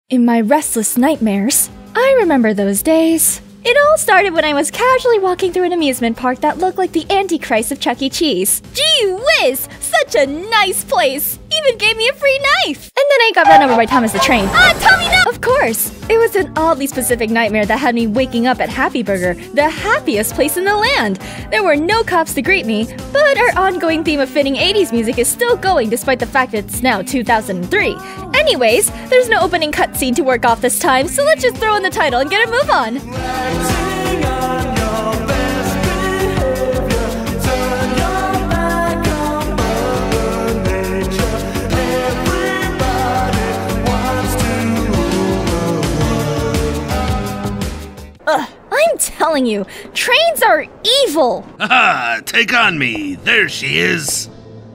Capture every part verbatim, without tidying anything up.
In my restless nightmares, I remember those days. It all started when I was casually walking through an amusement park that looked like the Antichrist of Chuck E. Cheese. Gee whiz! Such a nice place! Even gave me a free knife! And then I got run over by Thomas the Train. Ah, Tommy, no! Of course! It was an oddly specific nightmare that had me waking up at Happy Burger, the happiest place in the land. There were no cops to greet me, but our ongoing theme of fitting eighties music is still going despite the fact that it's now two thousand three. Anyways, there's no opening cutscene to work off this time, so let's just throw in the title and get a move on. Ugh, I'm telling you, trains are evil! Haha, take on me. There she is.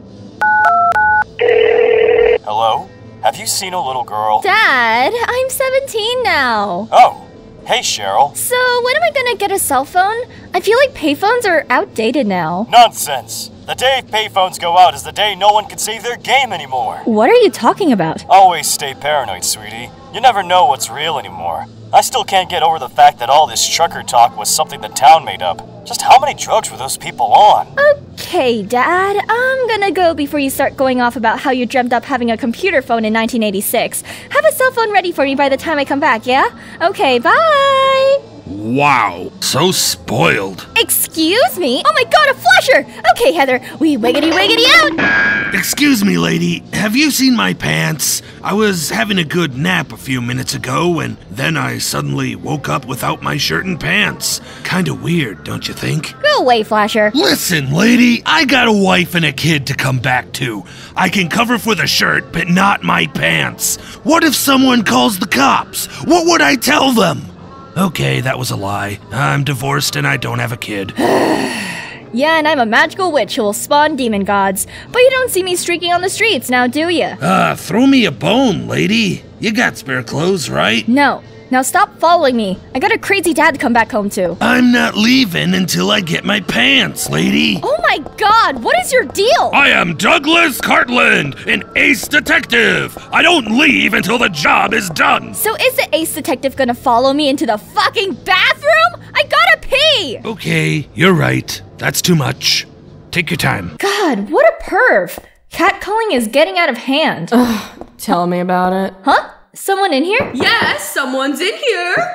Hello? Have you seen a little girl? Dad, I'm seventeen now. Oh, hey Cheryl. So, when am I gonna get a cell phone? I feel like payphones are outdated now. Nonsense. The day payphones go out is the day no one can save their game anymore. What are you talking about? Always stay paranoid, sweetie. You never know what's real anymore. I still can't get over the fact that all this trucker talk was something the town made up. Just how many drugs were those people on? Okay, Dad. I'm gonna go before you start going off about how you dreamt up having a computer phone in nineteen eighty-six. Have a cell phone ready for me by the time I come back, yeah? Okay, bye! Wow, so spoiled. Excuse me? Oh my god, a flasher! Okay, Heather, we wiggity wiggity out! Excuse me, lady. Have you seen my pants? I was having a good nap a few minutes ago, and then I suddenly woke up without my shirt and pants. Kinda weird, don't you think? Go away, Flasher. Listen, lady, I got a wife and a kid to come back to. I can cover for the shirt, but not my pants. What if someone calls the cops? What would I tell them? Okay, that was a lie. I'm divorced and I don't have a kid. Yeah, and I'm a magical witch who will spawn demon gods. But you don't see me streaking on the streets now, do ya? Uh, throw me a bone, lady. You got spare clothes, right? No. Now stop following me. I got a crazy dad to come back home to. I'm not leaving until I get my pants, lady. Oh my god, what is your deal? I am Douglas Cartland, an ace detective. I don't leave until the job is done. So is the ace detective gonna follow me into the fucking bathroom? I gotta pee! Okay, you're right. That's too much. Take your time. God, what a perv. Catcalling is getting out of hand. Ugh, tell me about it. Huh? Someone in here? Yes, someone's in here.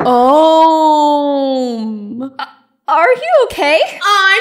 Oh. Uh, are you okay? I'm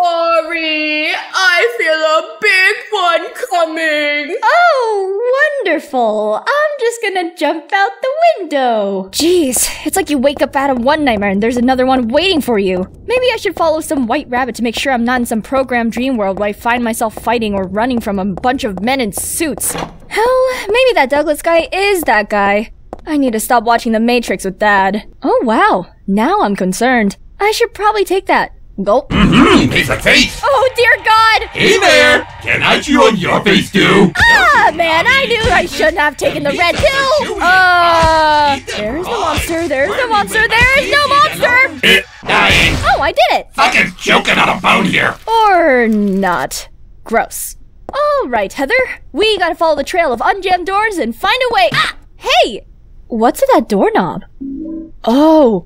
sorry. I feel a big one coming. Oh, wonderful. I'm just gonna jump out the window. Jeez, it's like you wake up out of one nightmare and there's another one waiting for you. Maybe I should follow some white rabbit to make sure I'm not in some programmed dream world where I find myself fighting or running from a bunch of men in suits. Hell, maybe that Douglas guy is that guy. I need to stop watching The Matrix with Dad. Oh wow, now I'm concerned. I should probably take that. Gulp. Mm-hmm, face like face. Oh dear God! Hey there! Can I chew on your face too? Ah, man, I knew I shouldn't have taken the red pill! Uh, there's the monster, there's the monster, there's no monster! It dying. Oh, I did it! Fucking choking on a bone here. Or not. Gross. Alright, Heather. We gotta follow the trail of unjammed doors and find a way- Ah! Hey! What's in that doorknob? Oh.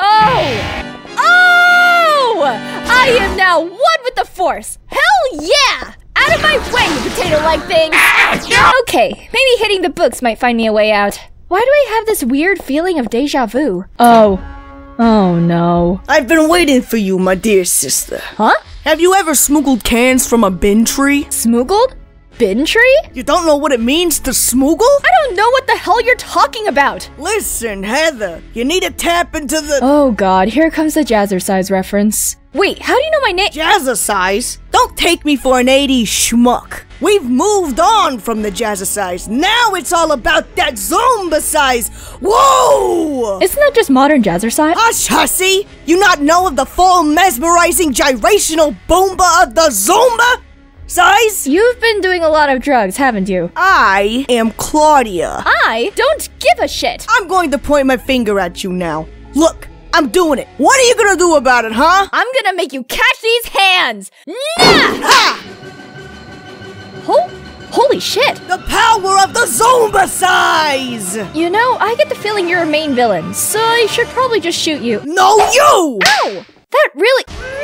Oh! Oh! I am now one with the Force! Hell yeah! Out of my way, you potato-like thing! Okay, maybe hitting the books might find me a way out. Why do I have this weird feeling of deja vu? Oh. Oh no. I've been waiting for you, my dear sister. Huh? Have you ever smuggled cans from a bin tree? Smoogled? Bin tree? You don't know what it means to smoogle? I don't know what the hell you're talking about! Listen, Heather, you need to tap into the- Oh god, here comes the Jazzercise reference. Wait, how do you know my name? Jazzercise? Don't take me for an eighties schmuck. We've moved on from the Jazzercise. Now it's all about that Zomba-size. Whoa! Isn't that just modern Jazzercise? Hush, hussy! You not know of the full mesmerizing gyrational boomba of the Zomba? Size? You've been doing a lot of drugs, haven't you? I am Claudia. I don't give a shit! I'm going to point my finger at you now. Look, I'm doing it. What are you gonna do about it, huh? I'm gonna make you catch these hands! Nah! Ha! Oh, Holy shit! The power of the Zombicize! You know, I get the feeling you're a main villain, so I should probably just shoot you. No, you! Ow! That really...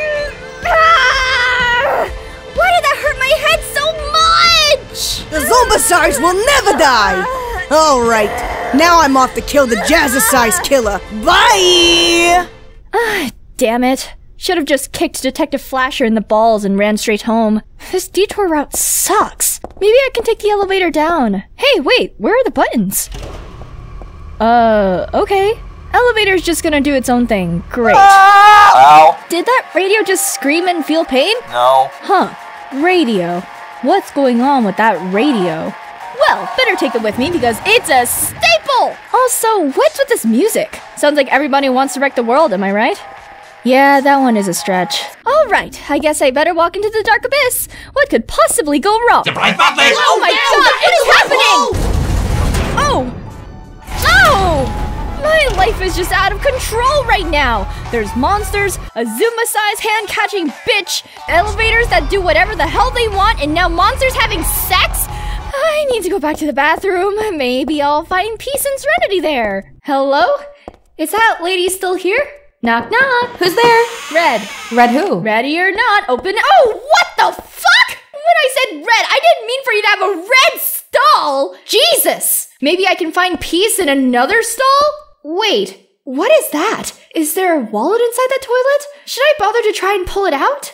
Ah! Why did that hurt my head so much? The Zombicize will never die! Alright, now I'm off to kill the Jazzercise killer. Bye! Ah, damn it. Should have just kicked Detective Flasher in the balls and ran straight home. This detour route sucks. Maybe I can take the elevator down. Hey, wait, where are the buttons? Uh, okay. Elevator's just gonna do its own thing. Great. Ow. Did that radio just scream and feel pain? No. Huh. Radio. What's going on with that radio? Well, better take it with me because it's a staple! Also, what's with this music? Sounds like everybody wants to wreck the world, am I right? Yeah, that one is a stretch. Alright, I guess I better walk into the dark abyss. What could possibly go wrong? Surprise, Butler! Oh my god, what is happening? Oh! No! My life is just out of control right now. There's monsters, a Zuma-sized hand-catching bitch, elevators that do whatever the hell they want, and now monsters having sex? I need to go back to the bathroom. Maybe I'll find peace and serenity there. Hello? Is that lady still here? Knock knock. Who's there? Red. Red who? Ready or not, open. Oh, what the fuck? When I said red, I didn't mean for you to have a red stall. Jesus. Maybe I can find peace in another stall? Wait, what is that? Is there a wallet inside that toilet? Should I bother to try and pull it out?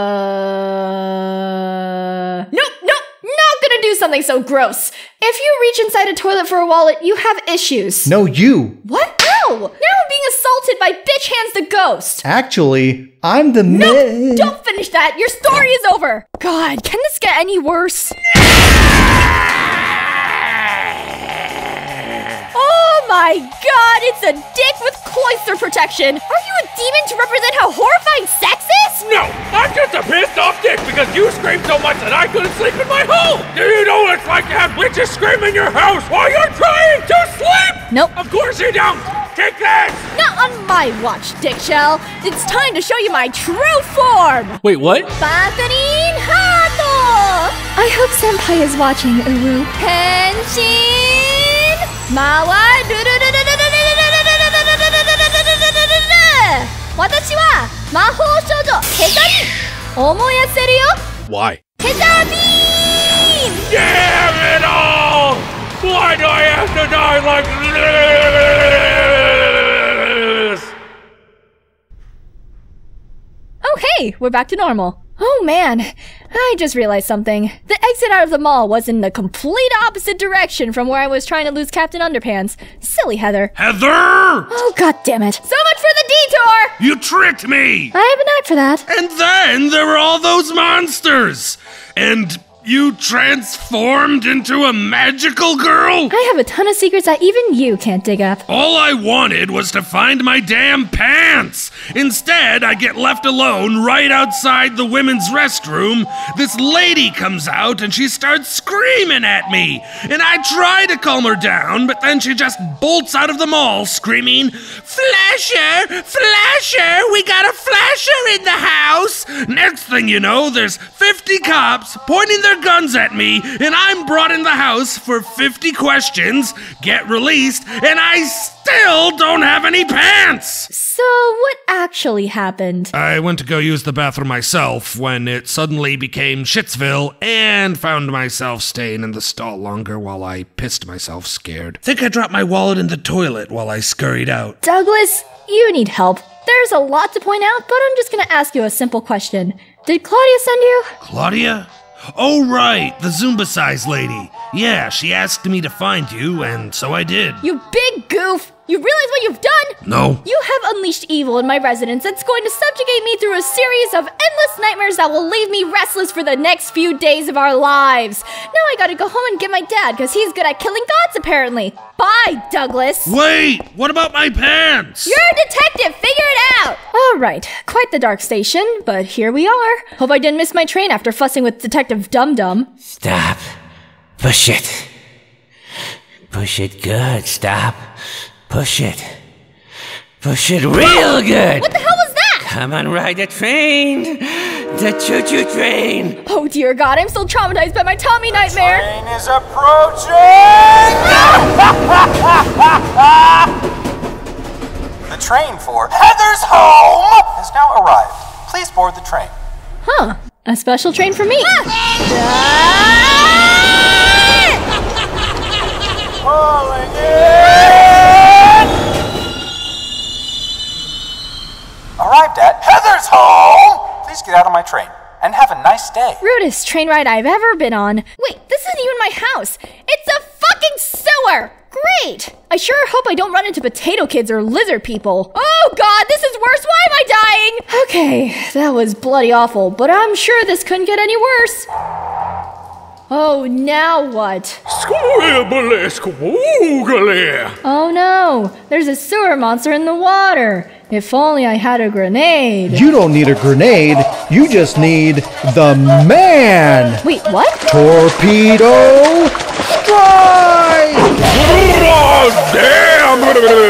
Uh... Nope, nope, not gonna do something so gross. If you reach inside a toilet for a wallet, you have issues. No, you. What? No! Now I'm being assaulted by Bitch Hands the Ghost. Actually, I'm the No, mi- don't finish that. Your story is over. God, can this get any worse? Oh my god, it's a dick with cloister protection! Are you a demon to represent how horrifying sex is? No, I'm just a pissed off dick because you screamed so much that I couldn't sleep in my home! Do you know what it's like to have witches scream in your house while you're trying to sleep? Nope. Of course you don't! Take this! Not on my watch, Dickshell. It's time to show you my true form! Wait, what? Batarin Hato! I hope Senpai is watching, Uru. Henshin! Mawa du du du du du du du du Watashi wa mahou shoujo Heta ni omoyaseru yo. Why? Heta beam! Damn it all! Why do I have to die like this? Oh hey, we're back to normal. Oh man, I just realized something. The exit out of the mall was in the complete opposite direction from where I was trying to lose Captain Underpants. Silly Heather. Heather! Oh god damn it. So much for the detour! You tricked me! I have a knack for that. And then there were all those monsters! And you transformed into a magical girl? I have a ton of secrets that even you can't dig up. All I wanted was to find my damn pants! Instead, I get left alone right outside the women's restroom. This lady comes out and she starts screaming at me. And I try to calm her down, but then she just bolts out of the mall screaming, "Flasher! Flasher! We got a flasher in the house!" Next thing you know, there's fifty cops pointing their guns at me, and I'm brought in the house for fifty questions, get released, and I still don't have any pants! So, what actually happened? I went to go use the bathroom myself when it suddenly became Shitsville and found myself staying in the stall longer while I pissed myself scared. Think I dropped my wallet in the toilet while I scurried out. Douglas, you need help. There's a lot to point out, but I'm just gonna ask you a simple question. Did Claudia send you? Claudia? Oh, right, the Zumba-size lady. Yeah, she asked me to find you, and so I did. You big goof! You realize what you've done? No. You have unleashed evil in my residence that's going to subjugate me through a series of endless nightmares that will leave me restless for the next few days of our lives. Now I gotta go home and get my dad, because he's good at killing gods, apparently. Bye, Douglas. Wait, what about my pants? You're a detective, figure it out! Alright, quite the dark station, but here we are. Hope I didn't miss my train after fussing with Detective Dum Dum. Stop. Push it. Push it good. Stop. Push it. Push it real good. What the hell was that? Come on, ride the train. The choo-choo train! Oh dear God, I'm still traumatized by my Tommy nightmare! Train is approaching! The train for Heather's home has now arrived. Please board the train. Huh, a special train for me. Pulling in! Arrived at Heather's home! Please get out of my train and have a nice day. Rudest train ride I've ever been on. Wait, this isn't even my house. It's a fucking sewer! Great! I sure hope I don't run into potato kids or lizard people. Oh God, this is worse. Why am I dying? Okay, that was bloody awful, but I'm sure this couldn't get any worse. Oh, now what? Squibbly squoogly. Oh no, there's a sewer monster in the water. If only I had a grenade. You don't need a grenade. You just need the man. Wait, what? Torpedo strike! Oh, damn!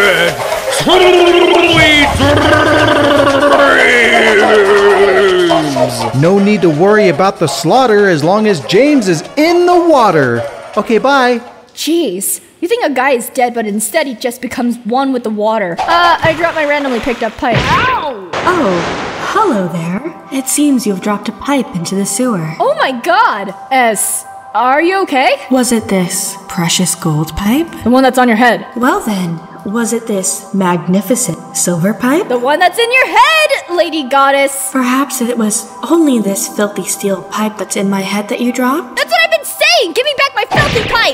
No need to worry about the slaughter as long as James is in the water. Okay, bye. Jeez, you think a guy is dead, but instead he just becomes one with the water. Uh, I dropped my randomly picked up pipe. Ow! Oh, hello there. It seems you've dropped a pipe into the sewer. Oh my God! S, are you okay? Was it this precious gold pipe? The one that's on your head. Well then, was it this magnificent silver pipe? The one that's in your head, Lady Goddess! Perhaps it was only this filthy steel pipe that's in my head that you dropped? That's what I've been saying! Give me back my filthy pipe!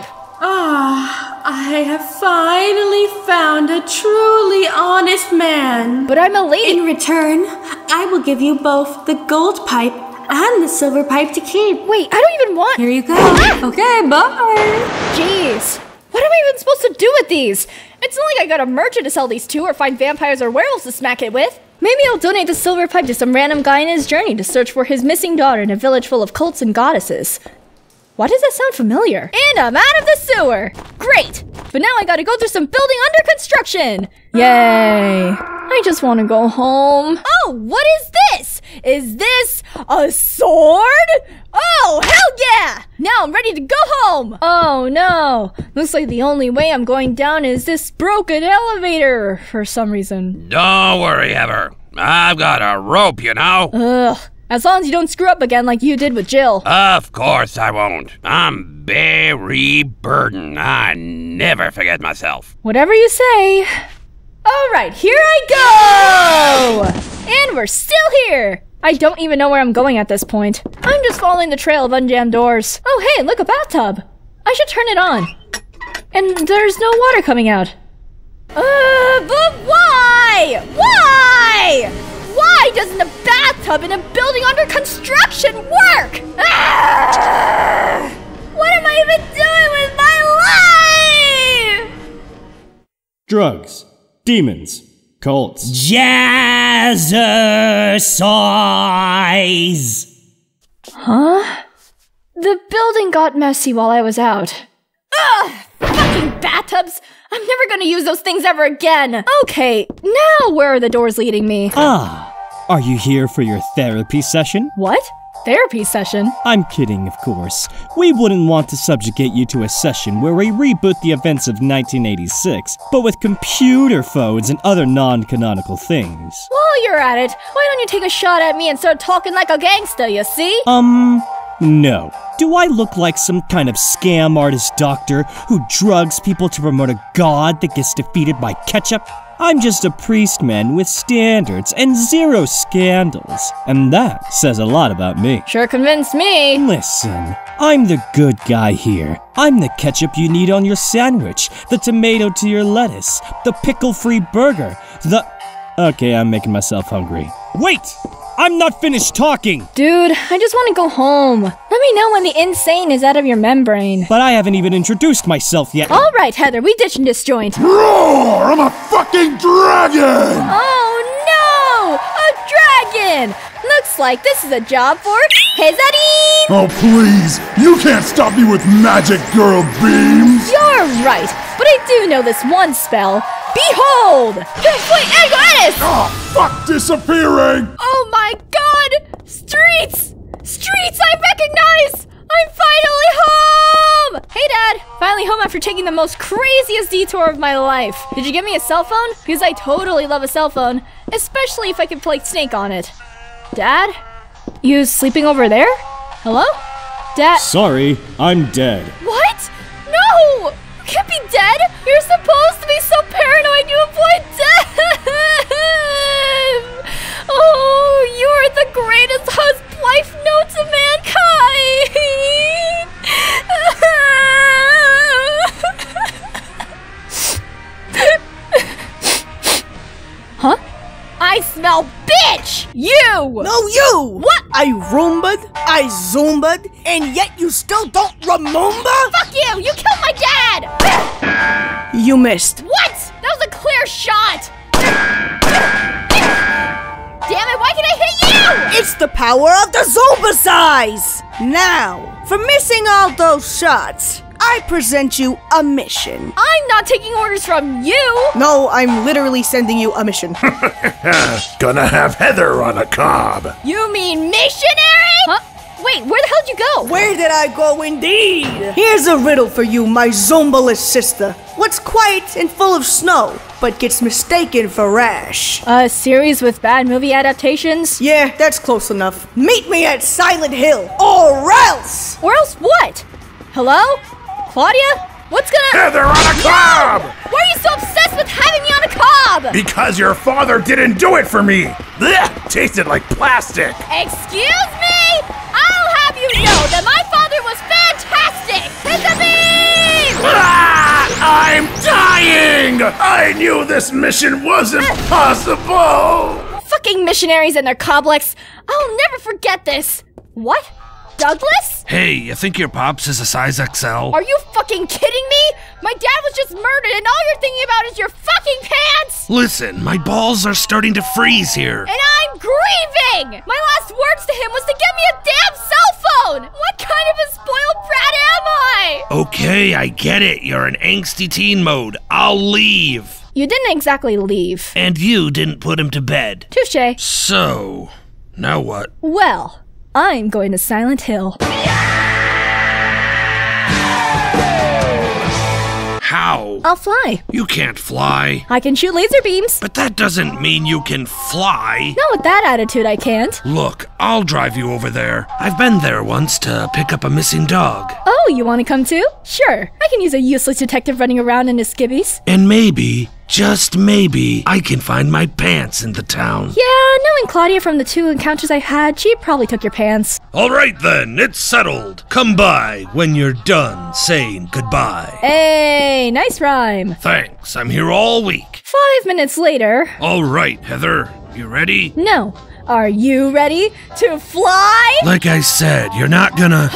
Ah, I have finally found a truly honest man. But I'm a lady. In return, I will give you both the gold pipe and the silver pipe to keep. Wait, I don't even want- Here you go. Ah! Okay, bye. Jeez. What am I even supposed to do with these? It's not like I got a merchant to sell these to or find vampires or werewolves to smack it with. Maybe I'll donate the silver pipe to some random guy in his journey to search for his missing daughter in a village full of cults and goddesses. Why does that sound familiar? And I'm out of the sewer! Great! But now I gotta go through some building under construction! Yay! I just want to go home. Oh, what is this? Is this a sword? Oh, hell yeah! Now I'm ready to go home! Oh no! Looks like the only way I'm going down is this broken elevator for some reason. Don't worry, Heather. I've got a rope, you know. Ugh. As long as you don't screw up again like you did with Jill. Of course I won't. I'm Barry Burden. I never forget myself. Whatever you say. All right, here I go! And we're still here. I don't even know where I'm going at this point. I'm just following the trail of unjammed doors. Oh hey, look, a bathtub. I should turn it on. And there's no water coming out. Uh, but why? Why? Why doesn't a bathtub in a building under construction work? Ah! What am I even doing with my life? Drugs, demons, cults. Jazzercise! Huh? The building got messy while I was out. Ugh! Fucking bathtubs! I'm never gonna use those things ever again! Okay, now where are the doors leading me? Ah, are you here for your therapy session? What? Therapy session? I'm kidding, of course. We wouldn't want to subjugate you to a session where we reboot the events of nineteen eighty-six, but with computer phones and other non-canonical things. While you're at it, why don't you take a shot at me and start talking like a gangster, you see? Um, no. Do I look like some kind of scam artist doctor who drugs people to promote a god that gets defeated by ketchup? I'm just a priest man with standards and zero scandals. And that says a lot about me. Sure convinced me. Listen, I'm the good guy here. I'm the ketchup you need on your sandwich, the tomato to your lettuce, the pickle-free burger, the... Okay, I'm making myself hungry. Wait! I'm not finished talking! Dude, I just want to go home. Let me know when the insane is out of your membrane. But I haven't even introduced myself yet. All right, Heather, we ditching this joint. Roar! I'm a fucking dragon! Oh no! A dragon! Looks like this is a job for Hezadine! Oh please! You can't stop me with magic girl beams! You're right, but I do know this one spell. Behold! Complete Ego Edis! Oh, fuck disappearing! Oh my god! Strike Streets! Streets I recognize! I'm finally home! Hey, Dad. Finally home after taking the most craziest detour of my life. Did you get me a cell phone? Because I totally love a cell phone, especially if I can play Snake on it. Dad? You sleeping over there? Hello? Dad? Sorry, I'm dead. What? No! You can't be dead! You're supposed to be so paranoid you avoid death! Oh, you are the greatest husband life known to mankind! Huh? I smell bitch! You! No, you! What? I Roomba'd, I Zoomba'd, and yet you still don't remember? Fuck you! You killed my dad! You missed. What? That was a clear shot! Damn it, why can I hit you? It's the power of the Zombicize! Now, for missing all those shots, I present you a mission. I'm not taking orders from you! No, I'm literally sending you a mission. Gonna have Heather on a cob. You mean missionary? Huh? Wait, where the hell did you go? Where did I go indeed? Here's a riddle for you, my Zombaless sister. What's quiet and full of snow, but gets mistaken for rash? A series with bad movie adaptations? Yeah, that's close enough. Meet me at Silent Hill, or else! Or else what? Hello? Claudia? What's gonna- Heather on a cob! Why are you so obsessed with having me on a cob? Because your father didn't do it for me! Blech! Tasted like plastic! Excuse me? I'll have you know that my father was fantastic! Hit the beam! Ah, I'm dying! I knew this mission wasn't possible! Fucking missionaries and their coblets! I'll never forget this! What? Douglas? Hey, you think your pops is a size X L? Are you fucking kidding me? My dad was just murdered and all you're thinking about is your fucking pants! Listen, my balls are starting to freeze here. And I'm grieving! My last words to him was to get me a damn cell phone! What kind of a spoiled brat am I? Okay, I get it. You're in angsty teen mode. I'll leave. You didn't exactly leave. And you didn't put him to bed. Touché. So, now what? Well, I'm going to Silent Hill. How? I'll fly. You can't fly. I can shoot laser beams. But that doesn't mean you can fly. Not with that attitude, I can't. Look, I'll drive you over there. I've been there once to pick up a missing dog. Oh, you want to come too? Sure. I can use a useless detective running around in his skivvies. And maybe, just maybe, I can find my pants in the town. Yeah, knowing Claudia from the two encounters I've had, she probably took your pants. All right then, it's settled. Come by when you're done saying goodbye. Hey, nice rhyme. Thanks, I'm here all week. Five minutes later. All right, Heather, you ready? No. Are you ready to fly? Like I said, you're not gonna...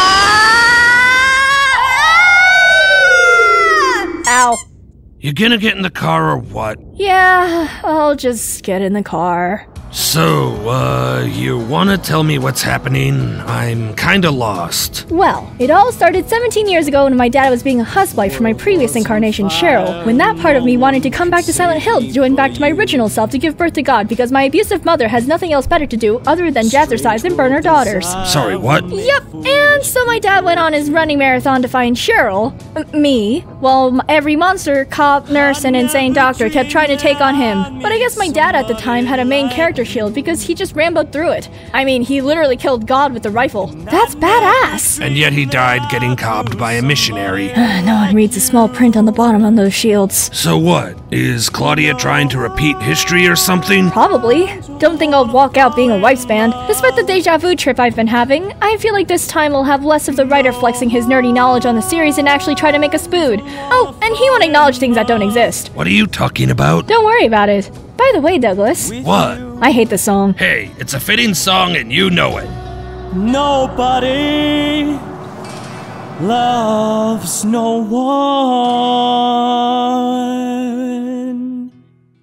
Ow. You gonna get in the car or what? Yeah, I'll just get in the car. So, uh, you wanna tell me what's happening? I'm kinda lost. Well, it all started seventeen years ago when my dad was being a housewife for my previous incarnation, Cheryl, when that part of me wanted to come back to Silent Hill to join back to my original self to give birth to God because my abusive mother has nothing else better to do other than jazzercise and burn her daughters. Sorry, what? Yep, and so my dad went on his running marathon to find Cheryl, uh, me, while every monster, cop, nurse, and insane doctor kept trying to take on him. But I guess my dad at the time had a main character shield because he just ramboed through it. I mean, he literally killed God with a rifle. That's badass! And yet he died getting cobbed by a missionary. No one reads the small print on the bottom on those shields. So what? Is Claudia trying to repeat history or something? Probably. Don't think I'll walk out being a wife's band. Despite the deja vu trip I've been having, I feel like this time we'll have less of the writer flexing his nerdy knowledge on the series and actually try to make a spood. Oh, and he won't acknowledge things that don't exist. What are you talking about? Don't worry about it. By the way, Douglas. What? I hate the song. Hey, it's a fitting song and you know it. Nobody loves no one.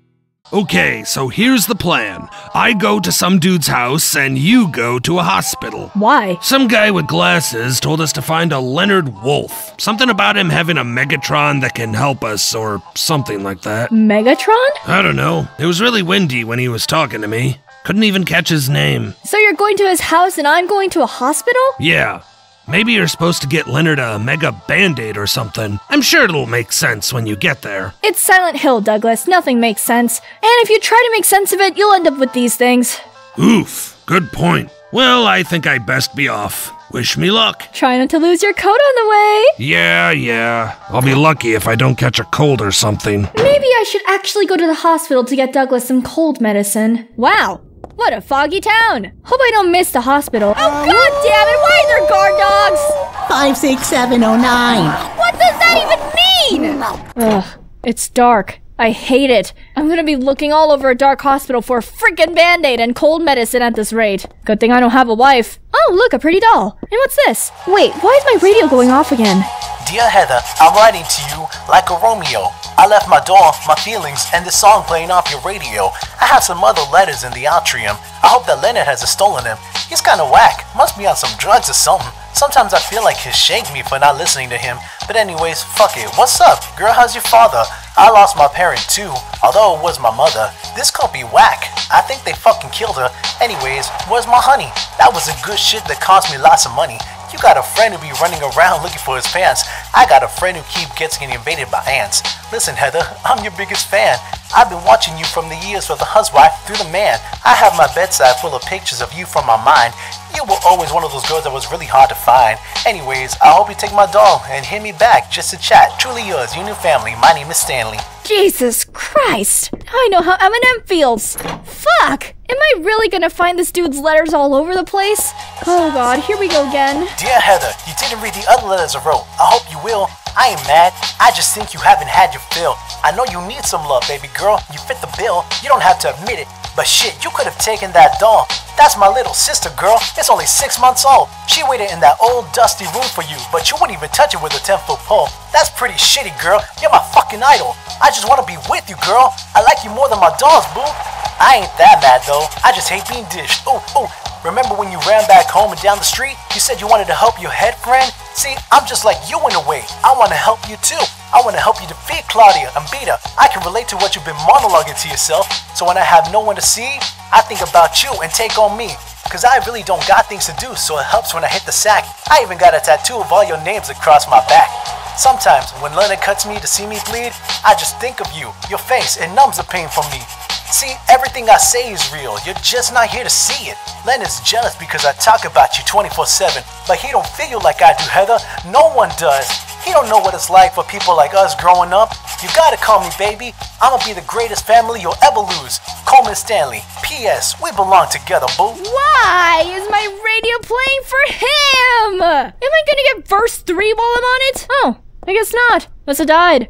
Okay, so here's the plan. I go to some dude's house and you go to a hospital. Why? Some guy with glasses told us to find a Leonard Wolf. Something about him having a Megatron that can help us or something like that. Megatron? I don't know. It was really windy when he was talking to me. Couldn't even catch his name. So you're going to his house and I'm going to a hospital? Yeah. Maybe you're supposed to get Leonard a mega band-aid or something. I'm sure it'll make sense when you get there. It's Silent Hill, Douglas. Nothing makes sense. And if you try to make sense of it, you'll end up with these things. Oof, good point. Well, I think I best be off. Wish me luck. Try not to lose your coat on the way. Yeah, yeah. I'll be lucky if I don't catch a cold or something. Maybe I should actually go to the hospital to get Douglas some cold medicine. Wow. What a foggy town! Hope I don't miss the hospital. Oh, god damn it! Why are there guard dogs? Five, six, seven, oh, nine. What does that even mean? Ugh, it's dark. I hate it. I'm gonna be looking all over a dark hospital for a freaking band-aid and cold medicine at this rate. Good thing I don't have a wife. Oh, look, a pretty doll. And what's this? Wait, why is my radio going off again? Dear Heather, I'm writing to you like a Romeo. I left my door, my feelings, and this song playing off your radio. I have some other letters in the atrium. I hope that Leonard hasn't stolen them. He's kinda whack. Must be on some drugs or something. Sometimes I feel like he'll shake me for not listening to him. But anyways, fuck it. What's up? Girl, how's your father? I lost my parent too, although it was my mother. This could be whack. I think they fucking killed her. Anyways, where's my honey? That was a good shit that cost me lots of money. You got a friend who be running around looking for his pants. I got a friend who keep getting invaded by ants. Listen, Heather, I'm your biggest fan. I've been watching you from the years of the huswife through the man. I have my bedside full of pictures of you from my mind. You were always one of those girls that was really hard to find. Anyways, I hope you take my doll and hit me back just to chat. Truly yours, you new family. My name is Stanley. Jesus Christ! Now I know how Eminem feels. Fuck! Am I really gonna find this dude's letters all over the place? Oh god, here we go again. Dear Heather, you didn't read the other letters I wrote. I hope you will. I ain't mad. I just think you haven't had your fill. I know you need some love, baby girl. You fit the bill. You don't have to admit it. But shit, you could have taken that doll. That's my little sister, girl. It's only six months old. She waited in that old dusty room for you, but you wouldn't even touch it with a ten-foot pole. That's pretty shitty, girl. You're my fucking idol. I just want to be with you, girl. I like you more than my dolls, boo. I ain't that mad, though. I just hate being dished. Ooh, ooh. Remember when you ran back home and down the street? You said you wanted to help your head friend? See, I'm just like you in a way. I want to help you too. I want to help you defeat Claudia and beat her. I can relate to what you've been monologuing to yourself. So when I have no one to see, I think about you and take on me. Cause I really don't got things to do, so it helps when I hit the sack. I even got a tattoo of all your names across my back. Sometimes when Leonard cuts me to see me bleed, I just think of you, your face, it numbs the pain for me. See, everything I say is real, you're just not here to see it. Leonard's jealous because I talk about you twenty-four seven, but he don't feel like I do, Heather. No one does. He don't know what it's like for people like us growing up. You gotta call me baby. I'ma be the greatest family you'll ever lose. Coleman Stanley. P S. We belong together, boo. Why is my radio playing for him? Am I gonna get verse three while I'm on it? Oh, I guess not. Must have died.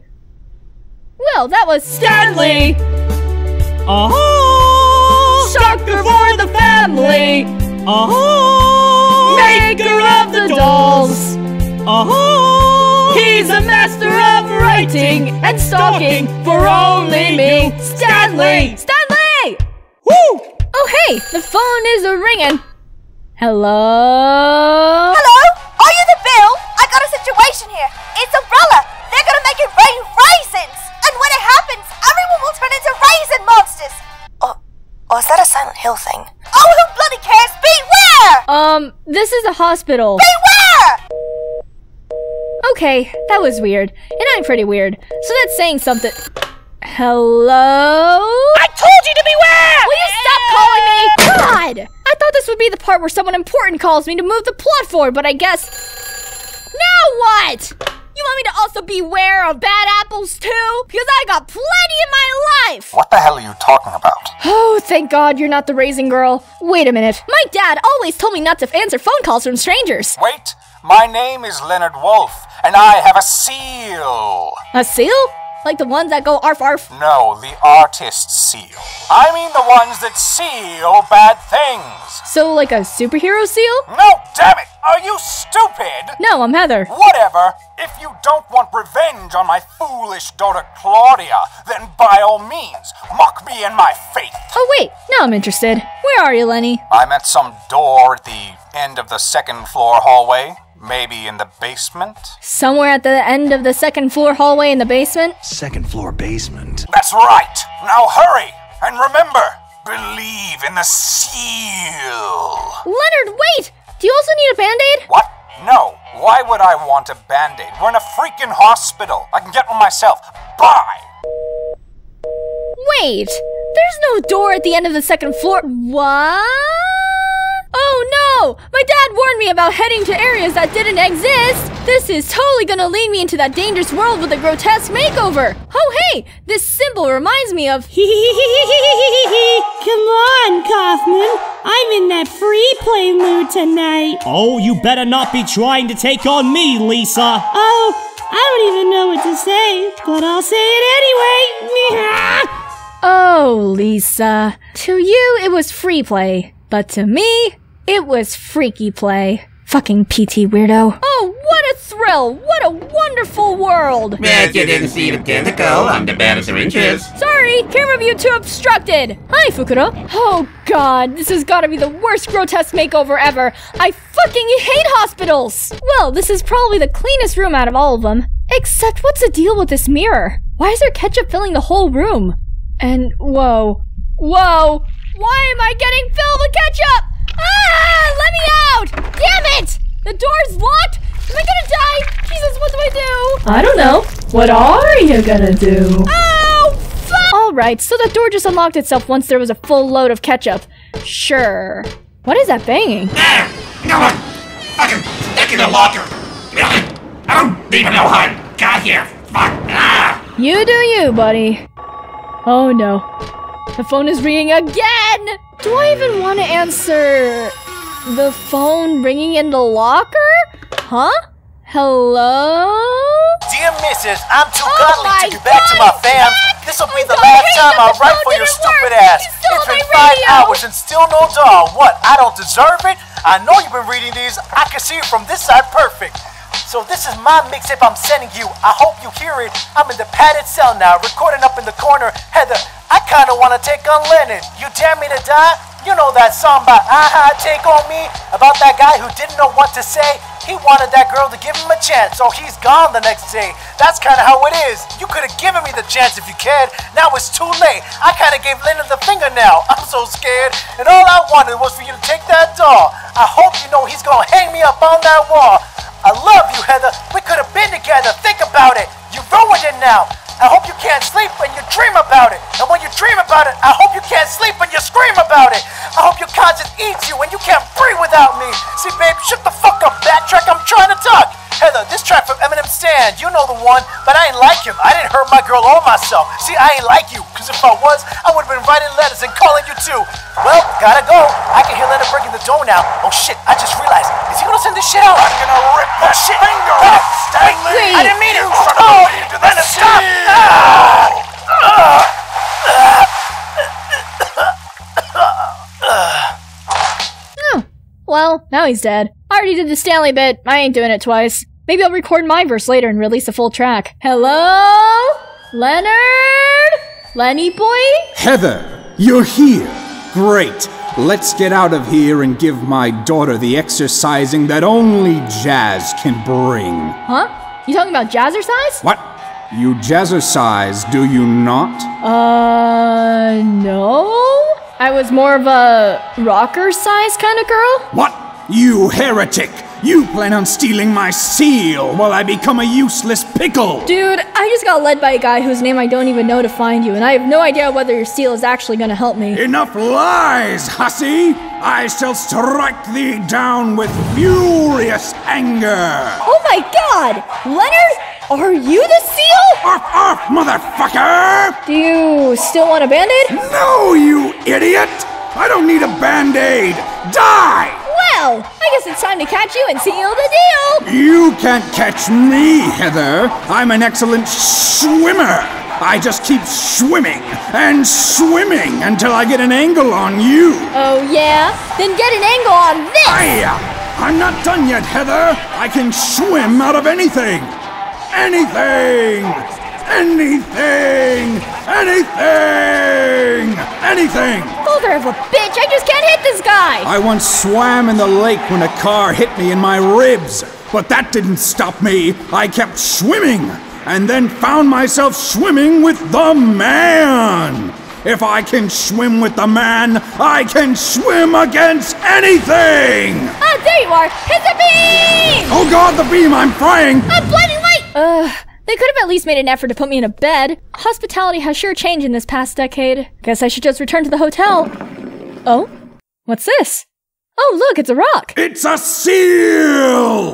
Well, that was Stanley! Uh-huh! Shocker for the family! Uh-huh! Maker of the dolls! Uh-huh! He's a master of writing and stalking for only me! Stanley! Stanley! Woo! Oh hey, the phone is a-ringing. Hello? Hello? Are you the Bill? I got a situation here. It's Umbrella. They're gonna make it rain raisins! And when it happens, everyone will turn into raisin monsters! Or, or is that a Silent Hill thing? Oh, who bloody cares? Beware! Um, this is a hospital. Beware! Okay, that was weird. And I'm pretty weird. So that's saying something. Hello? I told you to beware! Will you stop calling me? God! I thought this would be the part where someone important calls me to move the plot forward, but I guess... Now what? You want me to also beware of bad apples too? Because I got plenty in my life! What the hell are you talking about? Oh, thank God you're not the raisin girl. Wait a minute. My dad always told me not to answer phone calls from strangers. Wait, my name is Leonard Wolf, and I have a seal. A seal? Like the ones that go arf arf? No, the artist seal. I mean the ones that seal bad things. So like a superhero seal? No, damn it! Are you stupid? No, I'm Heather. Whatever. If you don't want revenge on my foolish daughter Claudia, then by all means, mock me in my faith. Oh wait, now I'm interested. Where are you, Lenny? I'm at some door at the end of the second floor hallway. Maybe in the basement? Somewhere at the end of the second floor hallway in the basement? Second floor basement. That's right! Now hurry! And remember, believe in the seal! Leonard, wait! Do you also need a band-aid? What? No. Why would I want a band-aid? We're in a freaking hospital. I can get one myself. Bye! Wait! There's no door at the end of the second floor. What? Oh no! My dad warned me about heading to areas that didn't exist! This is totally gonna lead me into that dangerous world with a grotesque makeover! Oh hey! This symbol reminds me of... Come on, Kaufman! I'm in that free play mood tonight! Oh, you better not be trying to take on me, Lisa! Oh, I don't even know what to say, but I'll say it anyway! Oh, Lisa. To you, it was free play. But to me, it was freaky play. Fucking P T weirdo. Oh, what a thrill! What a wonderful world! Bet you didn't see the tentacle on the bed of syringes. Sorry, camera view too obstructed. Hi, Fukuro. Oh god, this has gotta be the worst grotesque makeover ever. I fucking hate hospitals! Well, this is probably the cleanest room out of all of them. Except what's the deal with this mirror? Why is there ketchup filling the whole room? And whoa, whoa, why am I getting filled with ketchup? Ah, let me out! Damn it! The door's locked? Am I gonna die? Jesus, what do I do? I don't know. What are you gonna do? Oh, fuck! Alright, so the door just unlocked itself once there was a full load of ketchup. Sure. What is that banging? Ah, no one! Fucking stick in the locker! I don't even know how I got here! Fuck! Ah. You do you, buddy. Oh no. The phone is ringing again! Do I even want to answer the phone ringing in the locker? Huh? Hello? Dear Missus, I'm too Oh godly my to get back to my fam. This'll be the last time I write for your stupid ass. It's been five hours and still no doll. What? I don't deserve it? I know you've been reading these. I can see it from this side perfect. So this is my mixtape I'm sending you. I hope you hear it. I'm in the padded cell now, recording up in the corner. Heather, I kinda wanna take on Lennon. You dare me to die? You know that song by Aha Take On Me? About that guy who didn't know what to say? He wanted that girl to give him a chance, so he's gone the next day. That's kinda how it is. You could've given me the chance if you cared. Now it's too late. I kinda gave Lennon the finger now. I'm so scared. And all I wanted was for you to take that doll. I hope you know he's gonna hang me up on that wall. I love you, Heather. We could have been together. Think about it. You ruined it now. I hope you can't sleep when you dream about it. And when you dream about it, I hope you can't sleep when you scream about it. I hope your conscience eats you and you can't breathe without me. See, babe, shut the fuck up. Backtrack, I'm trying to talk. Heather, this track from Eminem Stand, you know the one, but I ain't like him. I didn't hurt my girl or myself. See, I ain't like you, because if I was, I would have been writing letters and calling you too. Well, gotta go. I can hear Leonard breaking the door now. Oh shit, I just realized. Is he gonna send this shit out? I'm gonna rip that shit. finger off, Stanley! I didn't mean it! Oh, Leonard, stop! Ah! Ah! Oh, well, now he's dead. I already did the Stanley bit. I ain't doing it twice. Maybe I'll record my verse later and release a full track. Hello? Leonard? Lenny boy? Heather, you're here. Great. Let's get out of here and give my daughter the exercising that only jazz can bring. Huh? You talking about jazzercise? What? You jazzercise, do you not? Uh, no? I was more of a rocker-size kind of girl? What? You heretic! You plan on stealing my seal while I become a useless pickle! Dude, I just got led by a guy whose name I don't even know to find you, and I have no idea whether your seal is actually gonna help me. Enough lies, hussy! I shall strike thee down with furious anger! Oh my god! Leonard? Are you the seal? Arf, arf, motherfucker! Do you still want a band-aid? No, you idiot! I don't need a band-aid! Die! Well, Well, I guess it's time to catch you and seal the deal! You can't catch me, Heather. I'm an excellent swimmer. I just keep swimming and swimming until I get an angle on you. Oh, yeah? Then get an angle on this! Aye, I'm not done yet, Heather. I can swim out of anything. Anything! Anything! Anything! Anything! Mother of a bitch, I just can't hit this guy! I once swam in the lake when a car hit me in my ribs, but that didn't stop me. I kept swimming, and then found myself swimming with the man! If I can swim with the man, I can swim against anything! Ah, there you are! Hit the beam! Oh god, the beam! I'm frying! I'm blinding light! Ugh. They could have at least made an effort to put me in a bed. Hospitality has sure changed in this past decade. Guess I should just return to the hotel. Oh? What's this? Oh, look, it's a rock! It's a seal!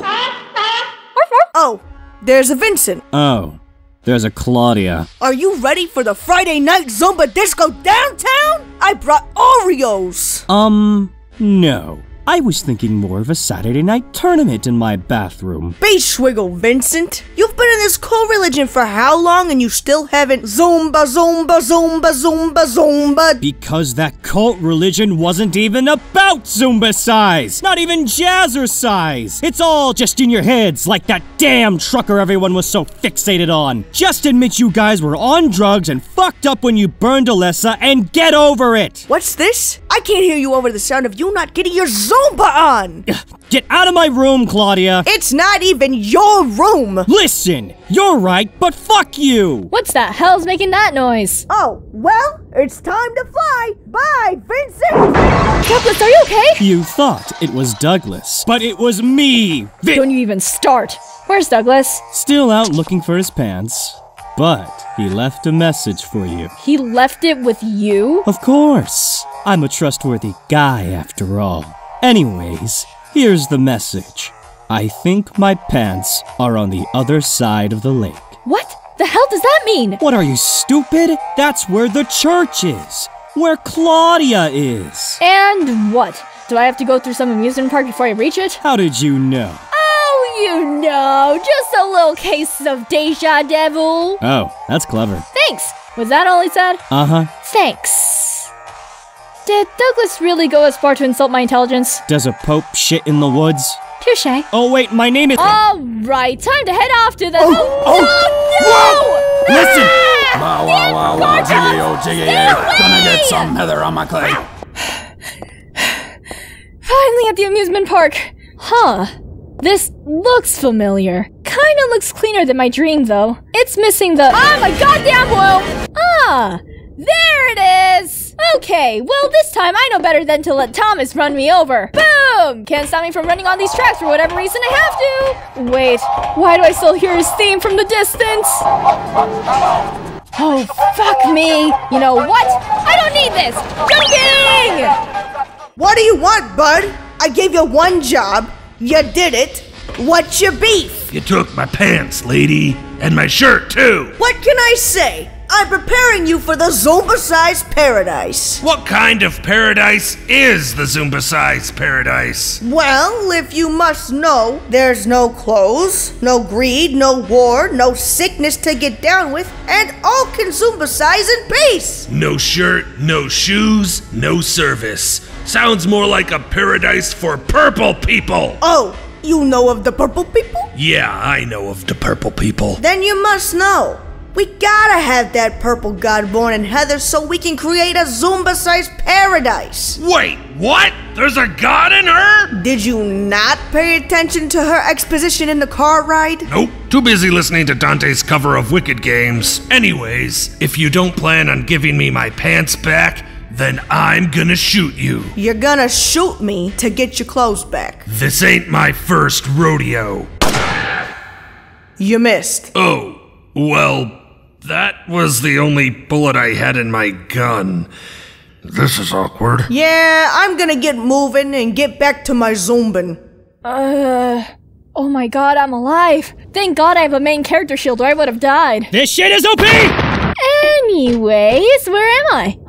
Oh, there's a Vincent. Oh, there's a Claudia. Are you ready for the Friday night Zumba disco downtown? I brought Oreos. Um, no. I was thinking more of a Saturday night tournament in my bathroom. Beschwiggle, Vincent. You've been in this co-religion for how long and you still haven't Zumba, Zumba, Zumba, Zumba, Zumba? Because that cult religion wasn't even about Zumba size! Not even jazzercise! It's all just in your heads, like that damn trucker everyone was so fixated on. Just admit you guys were on drugs and fucked up when you burned Alessa and get over it! What's this? I can't hear you over the sound of you not getting your Zumba on! Get out of my room, Claudia! It's not even your room! Listen! You're right, but fuck you! What's the hell's making that noise? Oh, well, it's time to fly! Bye, Vincent! Douglas, are you okay? You thought it was Douglas, but it was me! Vi- Don't you even start! Where's Douglas? Still out looking for his pants, but he left a message for you. He left it with you? Of course! I'm a trustworthy guy after all. Anyways, here's the message. I think my pants are on the other side of the lake. What the hell does that mean? What, are you stupid? That's where the church is. Where Claudia is. And what? Do I have to go through some amusement park before I reach it? How did you know? Oh, you know, just a little case of deja devil. Oh, that's clever. Thanks. Was that all he said? Uh-huh. Thanks. Did Douglas really go as far to insult my intelligence? Does a pope shit in the woods? Touché. Oh wait, my name is- Alright, time to head off to the- Oh! Oh, oh no! Whoa! Listen! Ah! Wow, wow, wow, wow, jiggy, oh, jiggy, yeah. Gonna get some Heather on my clay. Finally at the amusement park. Huh. This looks familiar. Kinda looks cleaner than my dream, though. It's missing the- Oh my goddamn bloom! Ah! There it is! Okay, well this time I know better than to let Thomas run me over. Boom! Can't stop me from running on these tracks for whatever reason I have to. Wait, why do I still hear his theme from the distance? Oh, fuck me! You know what? I don't need this! Jumping! What do you want, bud? I gave you one job. You did it. What's your beef? You took my pants, lady, and my shirt too. What can I say? I'm preparing you for the Zumba-sized paradise. What kind of paradise is the Zumba-sized paradise? Well, if you must know, there's no clothes, no greed, no war, no sickness to get down with, and all can Zumba-size in peace. No shirt, no shoes, no service. Sounds more like a paradise for purple people. Oh, you know of the purple people? Yeah, I know of the purple people. Then you must know. We gotta have that purple god born in Heather so we can create a Zumba-sized paradise. Wait, what? There's a god in her? Did you not pay attention to her exposition in the car ride? Nope, too busy listening to Dante's cover of Wicked Games. Anyways, if you don't plan on giving me my pants back, then I'm gonna shoot you. You're gonna shoot me to get your clothes back. This ain't my first rodeo. You missed. Oh, well... that was the only bullet I had in my gun. This is awkward. Yeah, I'm gonna get moving and get back to my Zumbin. Uh... Oh my god, I'm alive. Thank god I have a main character shield or I would have died. This shit is O P! Anyways, where am I?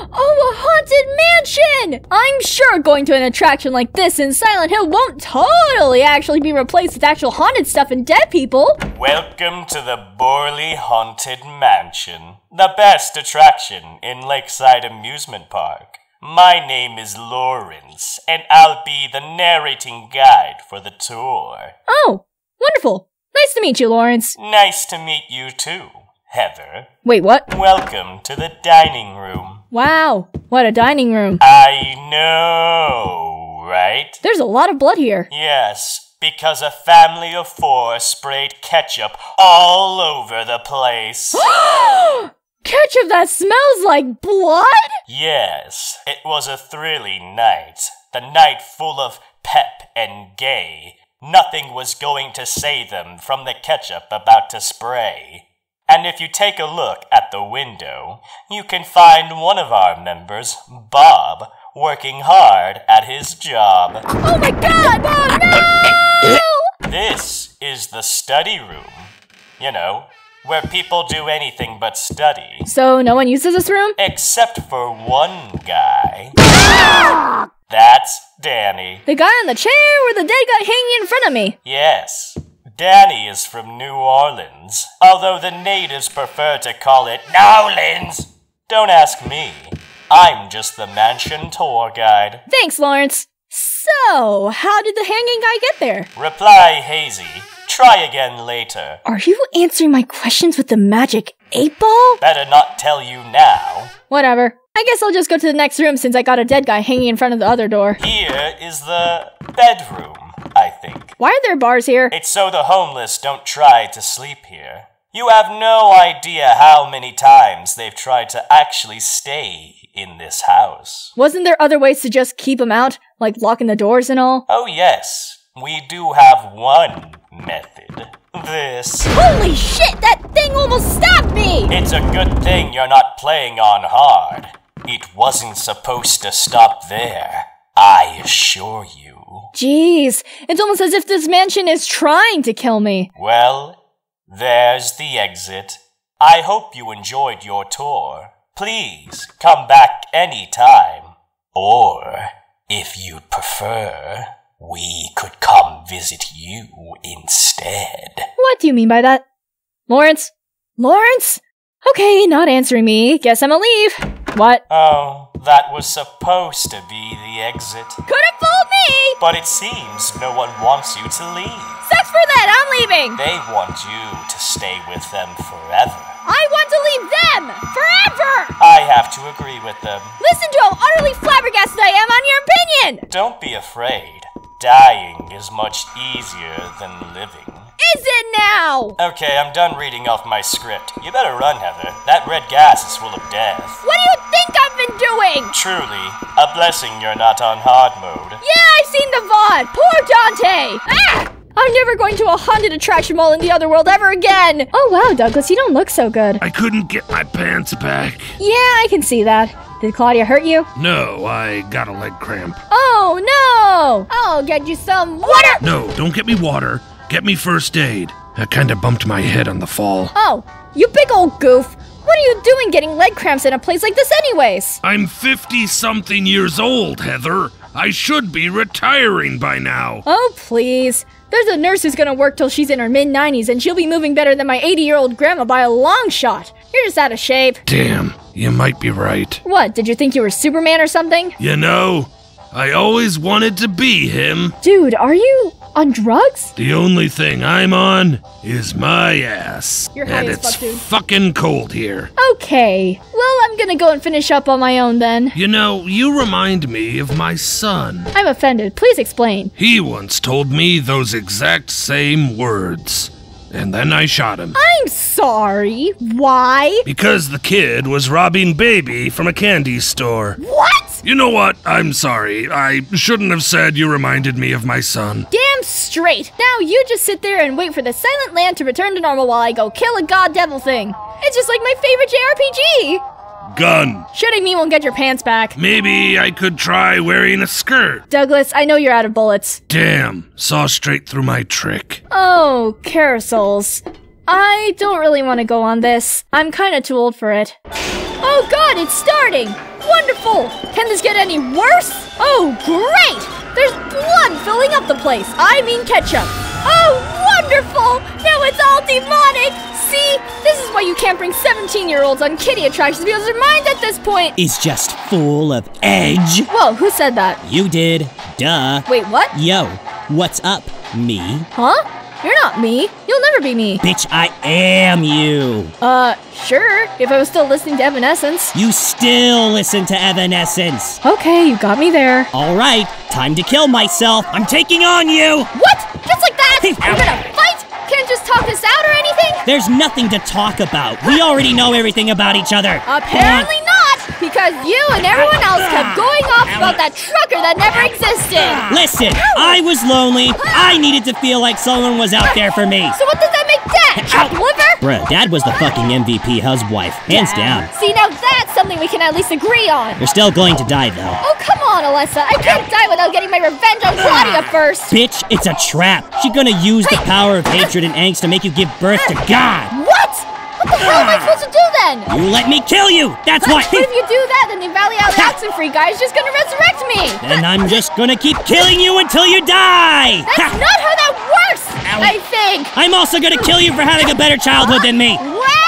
Oh, a haunted mansion! I'm sure going to an attraction like this in Silent Hill won't totally actually be replaced with actual haunted stuff and dead people. Welcome to the Borley Haunted Mansion, the best attraction in Lakeside Amusement Park. My name is Lawrence, and I'll be the narrating guide for the tour. Oh, wonderful. Nice to meet you, Lawrence. Nice to meet you too, Heather. Wait, what? Welcome to the dining room. Wow, what a dining room. I know, right? There's a lot of blood here. Yes, because a family of four sprayed ketchup all over the place. Ketchup that smells like blood? Yes, it was a thrilling night. The night full of pep and gay. Nothing was going to save them from the ketchup about to spray. And if you take a look at the window, you can find one of our members, Bob, working hard at his job. Oh my god, Bob, no! This is the study room. You know, where people do anything but study. So no one uses this room? Except for one guy. That's Danny. The guy on the chair or the dead guy hanging in front of me? Yes. Danny is from New Orleans, although the natives prefer to call it Nowlands. Don't ask me. I'm just the mansion tour guide. Thanks, Lawrence. So, how did the hanging guy get there? Reply hazy. Try again later. Are you answering my questions with the magic eight ball? Better not tell you now. Whatever. I guess I'll just go to the next room since I got a dead guy hanging in front of the other door. Here is the bedroom, I think. Why are there bars here? It's so the homeless don't try to sleep here. You have no idea how many times they've tried to actually stay in this house. Wasn't there other ways to just keep them out? Like locking the doors and all? Oh yes. We do have one method. This. Holy shit! That thing almost stabbed me! It's a good thing you're not playing on hard. It wasn't supposed to stop there, I assure you. Jeez, it's almost as if this mansion is trying to kill me. Well, there's the exit. I hope you enjoyed your tour. Please come back anytime. Or, if you'd prefer, we could come visit you instead. What do you mean by that? Lawrence? Lawrence? Okay, not answering me. Guess I'ma leave. What? Oh, that was supposed to be the exit. Could've fooled me! But it seems no one wants you to leave. Sucks for that, I'm leaving! They want you to stay with them forever. I want to leave them! Forever! I have to agree with them. Listen to how utterly flabbergasted I am on your opinion! Don't be afraid. Dying is much easier than living. Is it now? Okay, I'm done reading off my script. You better run, Heather. That red gas is full of death. What do you think I've been doing? Truly, a blessing you're not on hard mode. Yeah, I've seen the V O D! Poor Dante! Ah! I'm never going to a haunted attraction mall in the other world ever again! Oh wow, Douglas, you don't look so good. I couldn't get my pants back. Yeah, I can see that. Did Claudia hurt you? No, I got a leg cramp. Oh no! I'll get you some water! No, don't get me water. Get me first aid. I kinda bumped my head on the fall. Oh, you big old goof! What are you doing getting leg cramps in a place like this anyways? I'm fifty-something years old, Heather. I should be retiring by now. Oh, please. There's a nurse who's gonna work till she's in her mid nineties and she'll be moving better than my eighty-year-old grandma by a long shot. You're just out of shape. Damn, you might be right. What, did you think you were Superman or something? You know, I always wanted to be him. Dude, are you on drugs? The only thing I'm on is my ass. You're high and as it's fuck, dude. fucking cold here. Okay, well, I'm gonna go and finish up on my own then. You know, you remind me of my son. I'm offended. Please explain. He once told me those exact same words. And then I shot him. I'm sorry. Why? Because the kid was robbing baby from a candy store. What? You know what? I'm sorry. I shouldn't have said you reminded me of my son. Damn straight. Now you just sit there and wait for the Silent Land to return to normal while I go kill a god devil thing. It's just like my favorite J R P G. Gun. Shooting me won't get your pants back. Maybe I could try wearing a skirt. Douglas, I know you're out of bullets. Damn, saw straight through my trick. Oh, carousels. I don't really want to go on this. I'm kinda too old for it. Oh god, it's starting! Wonderful! Can this get any worse? Oh, great! There's blood filling up the place. I mean ketchup. Oh, wonderful! Now it's all demonic! See? This is why you can't bring seventeen-year-olds on kiddie attractions because their minds at this point is just full of edge. Whoa, who said that? You did. Duh. Wait, what? Yo, what's up, me? Huh? You're not me. You'll never be me. Bitch, I am you. Uh, sure. If I was still listening to Evanescence. You still listen to Evanescence. Okay, you got me there. All right, time to kill myself. I'm taking on you. What? Just like that? We're gonna fight? Can't just talk this out or anything? There's nothing to talk about. We already know everything about each other. Apparently not, because you and everyone else kept going off about that trucker that never existed. Listen, I was lonely. I needed to feel like someone was out there for me. So what does that make Dad? Chopped liver? Bruh, Dad was the fucking M V P husband, hands down. See, now that's something we can at least agree on. You're still going to die, though. Oh, come on, Alessa. I can't die without getting my revenge on Claudia first. Bitch, it's a trap. She's gonna use the power of hatred and angst to make you give birth to God. What? What the hell am I supposed to do then? You let me kill you! That's what- What if you do that, then the Valley Alley Oxenfree guy is just gonna resurrect me! Then I'm just gonna keep killing you until you die! That's not how that works, I think! I'm also gonna kill you for having a better childhood than me!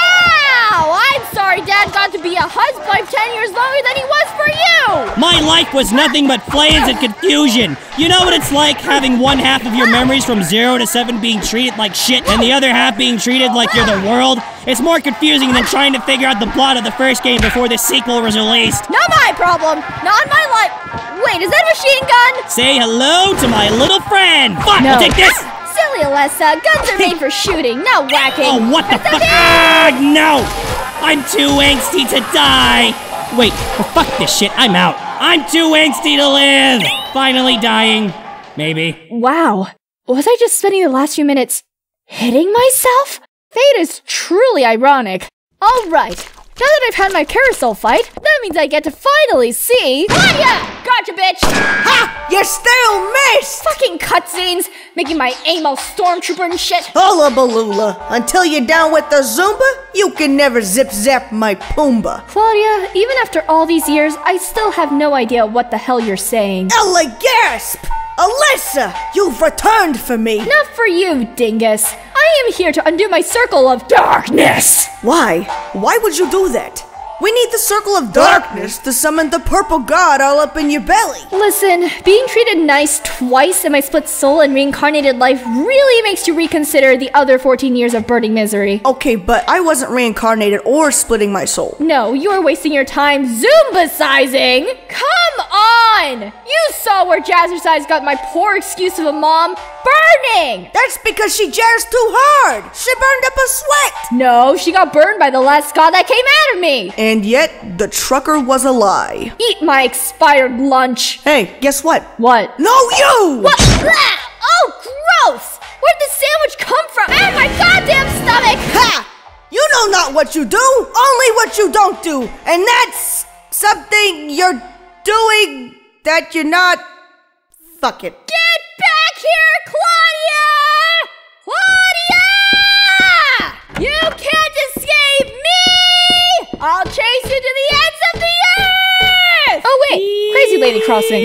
Wow! I'm sorry Dad got to be a husband ten years longer than he was for you! My life was nothing but flames and confusion! You know what it's like having one half of your memories from zero to seven being treated like shit and the other half being treated like you're the world? It's more confusing than trying to figure out the plot of the first game before the sequel was released. Not my problem! Not my life! Wait, is that a machine gun? Say hello to my little friend! Fuck, no. I'll take this! Silly Alessa, guns are made for shooting, not whacking! Oh, what the fuck? Ah, no! I'm too angsty to die! Wait, well, fuck this shit, I'm out. I'm too angsty to live! Finally dying. Maybe. Wow. Was I just spending the last few minutes hitting myself? Fate is truly ironic. Alright, now that I've had my carousel fight, that means I get to finally see... Claudia! Gotcha, bitch! Ha! You still missed! Fucking cutscenes, making my emo stormtrooper and shit. Hullabaloola. Until you're down with the Zumba, you can never zip-zap my Pumbaa. Claudia, even after all these years, I still have no idea what the hell you're saying. Ella gasp! Alessa, you've returned for me! Not for you, dingus. I am here to undo my circle of darkness! Why? Why would you do that? We need the circle of darkness to summon the purple god all up in your belly. Listen, being treated nice twice in my split soul and reincarnated life really makes you reconsider the other fourteen years of burning misery. Okay, but I wasn't reincarnated or splitting my soul. No, you are wasting your time Zumba-sizing! Come on! You saw where Jazzercise got my poor excuse of a mom burning! That's because she jazzed too hard! She burned up a sweat! No, she got burned by the last god that came out of me! And yet, the trucker was a lie. Eat my expired lunch! Hey, guess what? What? No, you! What? Ah! Oh, gross! Where'd the sandwich come from? And my goddamn stomach! Ha! You know not what you do, only what you don't do. And that's something you're doing that you're not... Fuck it. Get back here, Claudia! Claudia! You can't escape me! I'll chase you to the ends of the earth! Oh wait, Crazy Lady Crossing.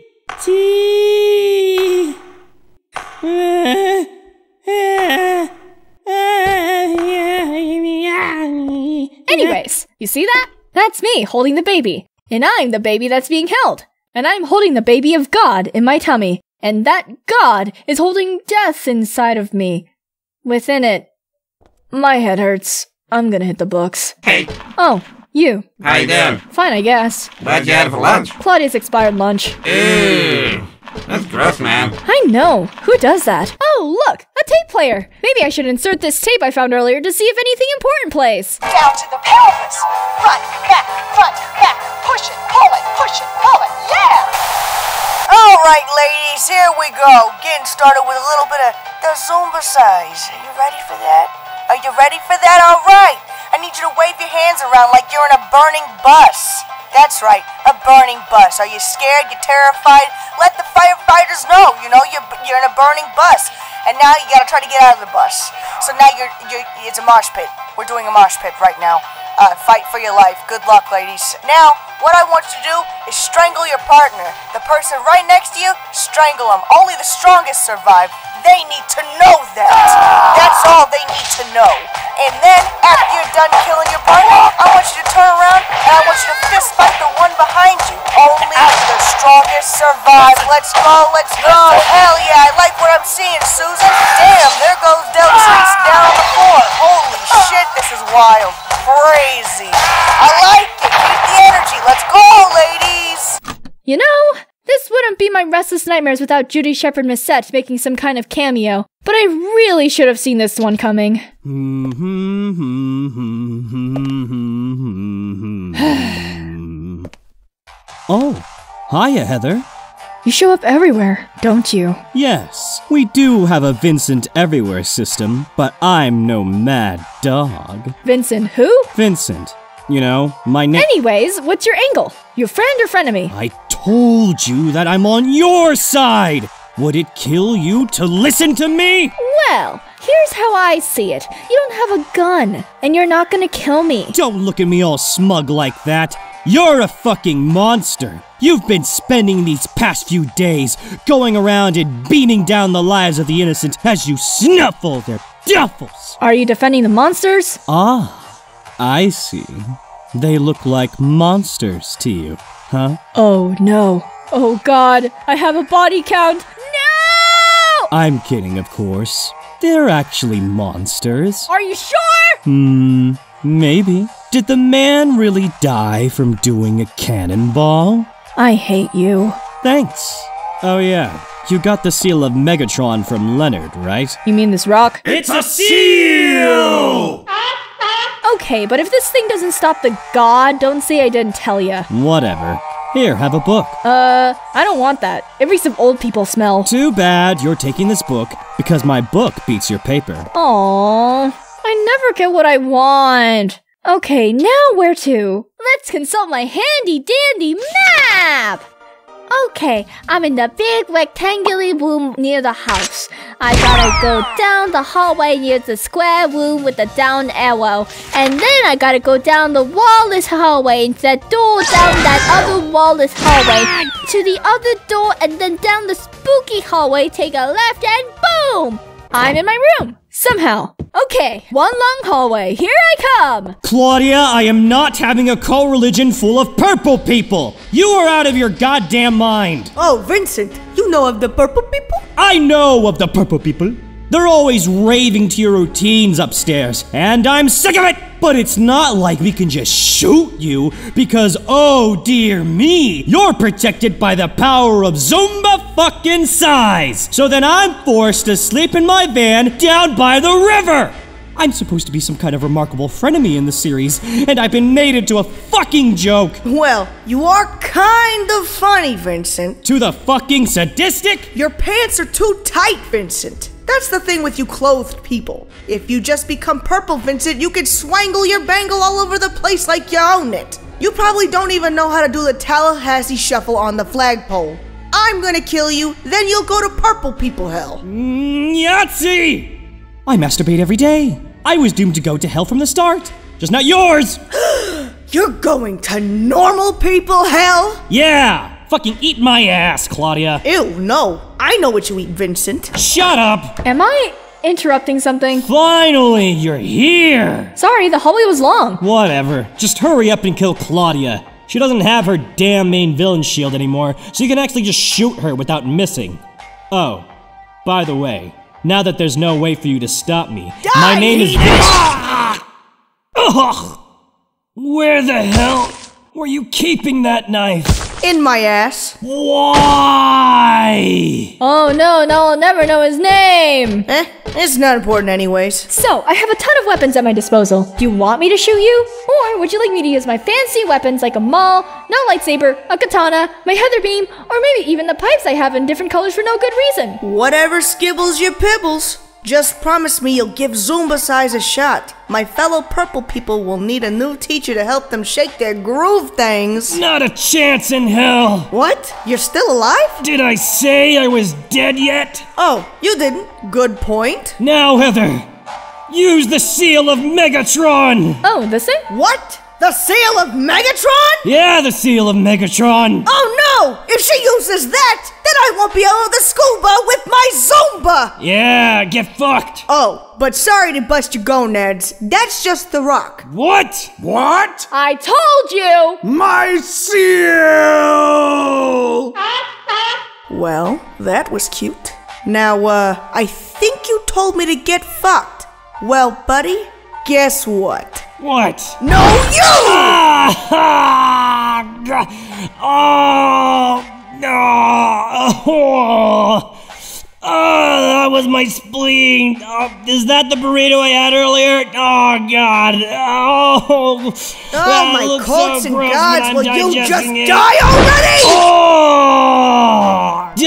Anyways, you see that? That's me holding the baby. And I'm the baby that's being held. And I'm holding the baby of God in my tummy. And that God is holding death inside of me. Within it. My head hurts. I'm gonna hit the books. Hey. Oh, you. How you doing? Fine, I guess. What'd you have for lunch? Claudia's expired lunch. Ew. That's gross, man. I know. Who does that? Oh, look! A tape player! Maybe I should insert this tape I found earlier to see if anything important plays. Down to the pelvis. Front, back, front, back. Push it, pull it, push it, pull it. Yeah! Alright, ladies, here we go. Getting started with a little bit of the Zumba size. Are you ready for that? Are you ready for that? Alright. I need you to wave your hands around like you're in a burning bus. That's right, a burning bus. Are you scared? You terrified? Let the firefighters know. You know, you're, you're in a burning bus. And now you gotta try to get out of the bus. So now you're, you're, it's a mosh pit. We're doing a mosh pit right now. Uh, fight for your life. Good luck, ladies. Now, what I want you to do is strangle your partner. The person right next to you, strangle them. Only the strongest survive. They need to know that. That's all they need to know. And then, after you're done killing your partner, I want you to turn around and I want you to fist fight the one behind you. Only the strongest survive. Let's go, let's go. Hell yeah, I like what I'm seeing, Susan. Damn, there goes Del Reese down on the floor. Holy shit, this is wild. Crazy. I like it. Keep the energy. Let's go, ladies. You know, this wouldn't be my Restless Nightmares without Judy Shepherd Missette making some kind of cameo. But I really should have seen this one coming. Oh, hiya, Heather. You show up everywhere, don't you? Yes, we do have a Vincent Everywhere system, but I'm no mad dog. Vincent who? Vincent. You know, my name. Anyways, what's your angle? Your friend or frenemy? I told you that I'm on your side! Would it kill you to listen to me? Well, here's how I see it. You don't have a gun, and you're not gonna kill me. Don't look at me all smug like that. You're a fucking monster. You've been spending these past few days going around and beaming down the lives of the innocent as you snuffle their duffels. Are you defending the monsters? Ah, I see. They look like monsters to you, huh? Oh no. Oh god, I have a body count. No! I'm kidding, of course. They're actually monsters. Are you sure? Hmm, maybe. Did the man really die from doing a cannonball? I hate you. Thanks. Oh yeah, you got the seal of Megatron from Leonard, right? You mean this rock? It's a seal! Okay, but if this thing doesn't stop the god, don't say I didn't tell ya. Whatever. Here, have a book. Uh, I don't want that. It reeks of old people smell. Too bad you're taking this book, because my book beats your paper. Aww, I never get what I want. Okay, now where to? Let's consult my handy-dandy map! Okay, I'm in the big rectangular room near the house. I gotta go down the hallway near the square room with the down arrow. And then I gotta go down the wallless hallway and that door down that other wallless hallway to the other door and then down the spooky hallway, take a left and boom! I'm in my room. Somehow. Okay, one long hallway. Here I come! Claudia, I am not having a co-religion full of purple people! You are out of your goddamn mind! Oh, Vincent, you know of the purple people? I know of the purple people! They're always raving to your routines upstairs, and I'm sick of it! But it's not like we can just shoot you, because oh dear me, you're protected by the power of Zumba fucking size! So then I'm forced to sleep in my van down by the river! I'm supposed to be some kind of remarkable frenemy in the series, and I've been made into a fucking joke! Well, you are kind of funny, Vincent. To the fucking sadistic? Your pants are too tight, Vincent. That's the thing with you clothed people. If you just become purple, Vincent, you can swangle your bangle all over the place like you own it. You probably don't even know how to do the Tallahassee shuffle on the flagpole. I'm gonna kill you, then you'll go to purple people hell. Mm, Yahtzee! I masturbate every day. I was doomed to go to hell from the start. Just not yours! You're going to normal people hell? Yeah! Fucking eat my ass, Claudia. Ew, no. I know what you eat, Vincent. Shut up! Am I interrupting something? Finally, you're here! Sorry, the hallway was long. Whatever. Just hurry up and kill Claudia. She doesn't have her damn main villain shield anymore, so you can actually just shoot her without missing. Oh, by the way, now that there's no way for you to stop me, Die! my name is Vince. Ugh! Where the hell were you keeping that knife? In my ass. Why? Oh no, no, I'll never know his name. Eh, it's not important anyways. So, I have a ton of weapons at my disposal. Do you want me to shoot you? Or would you like me to use my fancy weapons like a maul, no lightsaber, a katana, my heather beam, or maybe even the pipes I have in different colors for no good reason? Whatever skibbles your pibbles. Just promise me you'll give Zumba Size a shot. My fellow purple people will need a new teacher to help them shake their groove things. Not a chance in hell. What? You're still alive? Did I say I was dead yet? Oh, you didn't. Good point. Now, Heather, Use the seal of Megatron! Oh, this thing? What? The seal of Megatron? Yeah, the seal of Megatron! Oh no! If she uses that, then I won't be able to scuba with my Zumba! Yeah, get fucked! Oh, but sorry to bust your gonads. That's just the rock. What? What? I told you! My seal! Well, that was cute. Now, uh, I think you told me to get fucked. Well, buddy, guess what? What? No, you! Ah, oh, no! Oh, oh, that was my spleen. Oh, is that the burrito I had earlier? Oh, God. Oh, oh my colts so and gross gods, will you just it. die already? Oh,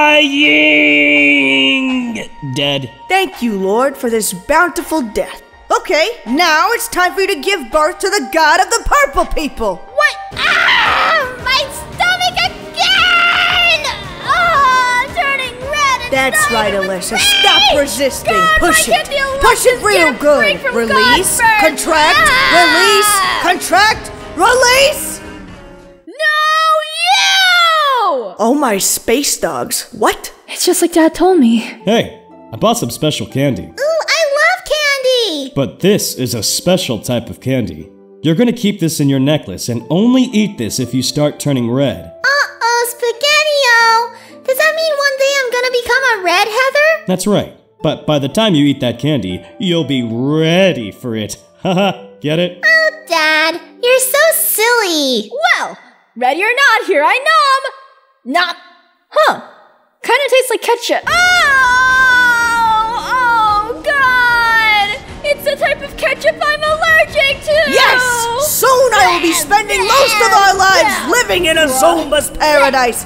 dying! Dead. Thank you, Lord, for this bountiful death. Okay, now it's time for you to give birth to the god of the purple people. What? Ah! My stomach again! Ah, I'm turning red and That's right, Alicia. Stop resisting. God, Push why it. can't the Push it elections real get good. free from Release, God's contract, birth? release, Ah! contract, release. No, you! Oh, my space dogs. What? It's just like Dad told me. Hey, I bought some special candy. Ooh, I love candy! But this is a special type of candy. You're gonna keep this in your necklace and only eat this if you start turning red. Uh-oh, Spaghetti-O! Does that mean one day I'm gonna become a red heather? That's right. But by the time you eat that candy, you'll be ready for it. Haha, get it? Oh, Dad, you're so silly! Well, ready or not, here I nom! Nom! Huh. Kinda tastes like ketchup. Oh! Oh, God! It's the type of ketchup I'm allergic to! Yes! Soon I will be spending most of our lives living in a Zumba's paradise.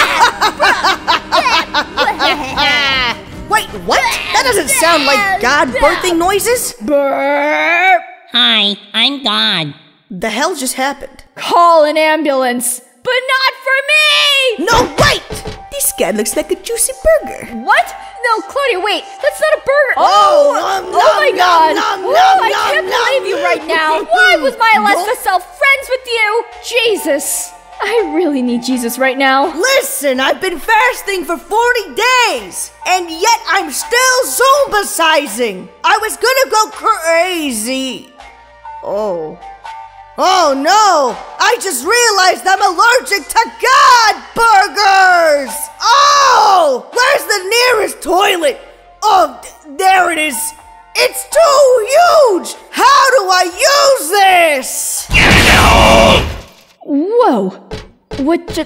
Wait, what? That doesn't sound like God birthing noises. Burp! Hi, I'm God. The hell just happened? Call an ambulance, but not for me! No, wait! This guy looks like a juicy burger. What? No, Claudia, wait. That's not a burger. Oh, oh, nom, oh my nom, God. nom, oh, nom, I nom, can't nom. believe you right now. Why was my Alesta self friends with you? Jesus. I really need Jesus right now. Listen, I've been fasting for forty days, and yet I'm still Zumba-sizing. I was gonna go crazy. Oh. Oh no! I just realized I'm allergic to God burgers! Oh! Where's the nearest toilet? Oh, th- there it is! It's too huge! How do I use this? Whoa. What just...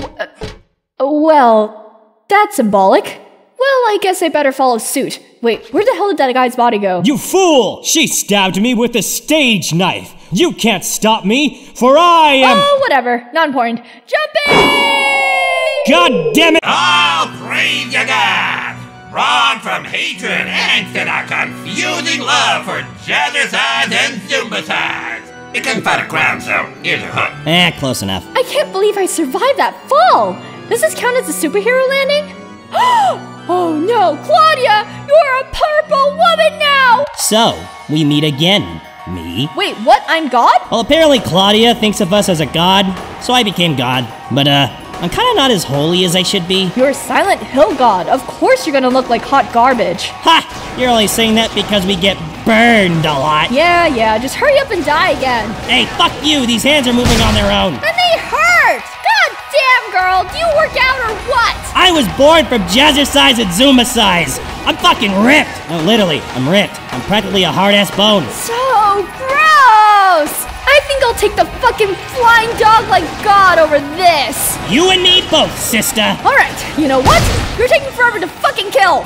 Well, that's symbolic. Well, I guess I better follow suit. Wait, where the hell did that guy's body go? You fool! She stabbed me with a stage knife! You can't stop me, for I am— Oh, whatever. Not important. Jumping! God damn it! I'll praise your God! Run from hatred and to the confusing love for jazzercise and zumba-size. You can find a crown, so here's a hook. Eh, close enough. I can't believe I survived that fall! Does this count as a superhero landing? Oh no, Claudia! You're a purple woman now! So, we meet again. Me? Wait, what? I'm God? Well, apparently Claudia thinks of us as a god, so I became God. But, uh, I'm kinda not as holy as I should be. You're Silent Hill God. Of course you're gonna look like hot garbage. Ha! You're only saying that because we get burned a lot. Yeah, yeah, just hurry up and die again. Hey, fuck you! These hands are moving on their own. And they hurt! God damn, girl! Do you work out or what? I was born from jazzercise and zumba-size. I'm fucking ripped. No, literally, I'm ripped. I'm practically a hard-ass bone. So gross! I think I'll take the fucking flying dog like God over this. You and me both, sister. Alright, you know what? You're taking forever to fucking kill.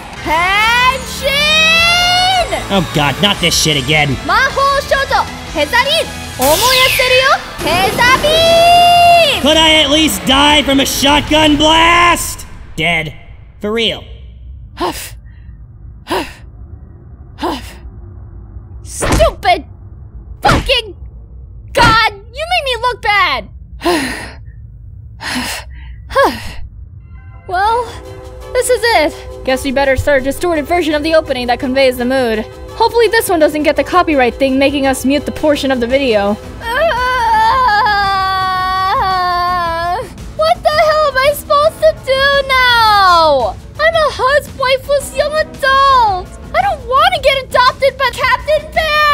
Henshin! Oh god, not this shit again. Mahou Shoto, Hezarin, Omoyaseru yo, Hezabin! Could I at least die from a shotgun blast? Dead. For real. Huff. Huff. Huff. Stupid fucking God! You made me look bad! Well, this is it. Guess we better start a distorted version of the opening that conveys the mood. Hopefully this one doesn't get the copyright thing making us mute the portion of the video. Uh, what the hell am I supposed to do now? I'm a housewifeless young adult. I don't want to get adopted by Captain